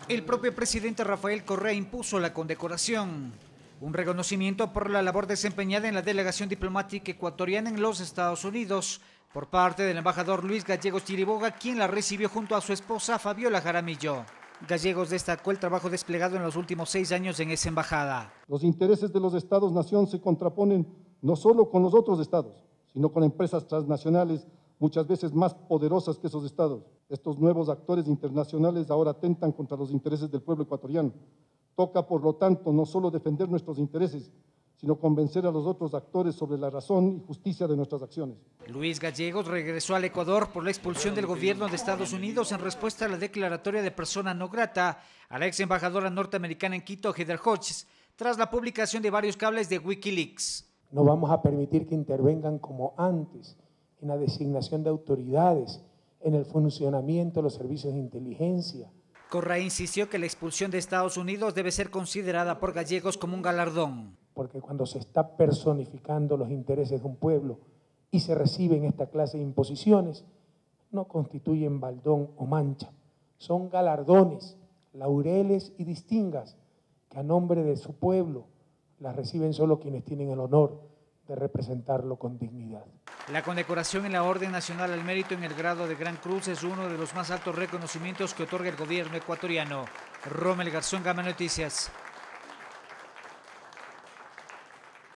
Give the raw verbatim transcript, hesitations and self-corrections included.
El propio presidente Rafael Correa impuso la condecoración, un reconocimiento por la labor desempeñada en la delegación diplomática ecuatoriana en los Estados Unidos por parte del embajador Luis Gallegos Chiriboga, quien la recibió junto a su esposa Fabiola Jaramillo. Gallegos destacó el trabajo desplegado en los últimos seis años en esa embajada. Los intereses de los estados-nación se contraponen no solo con los otros estados, sino con empresas transnacionales muchas veces más poderosas que esos estados. Estos nuevos actores internacionales ahora atentan contra los intereses del pueblo ecuatoriano. Toca, por lo tanto, no solo defender nuestros intereses, sino convencer a los otros actores sobre la razón y justicia de nuestras acciones. Luis Gallegos regresó al Ecuador por la expulsión del gobierno de Estados Unidos en respuesta a la declaratoria de persona no grata a la ex embajadora norteamericana en Quito, Heather Hodges, tras la publicación de varios cables de Wikileaks. No vamos a permitir que intervengan como antes en la designación de autoridades, en el funcionamiento de los servicios de inteligencia. Correa insistió que la expulsión de Estados Unidos debe ser considerada por Gallegos como un galardón. Porque cuando se está personificando los intereses de un pueblo y se reciben esta clase de imposiciones, no constituyen baldón o mancha, son galardones, laureles y distingas que a nombre de su pueblo las reciben solo quienes tienen el honor de representarlo con dignidad. La condecoración en la Orden Nacional al Mérito en el grado de Gran Cruz es uno de los más altos reconocimientos que otorga el gobierno ecuatoriano. Rommel Garzón, Gama Noticias.